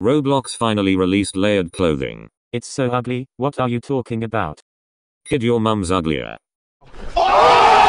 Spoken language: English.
Roblox finally released layered clothing. It's so ugly, what are you talking about? Kid, your mum's uglier.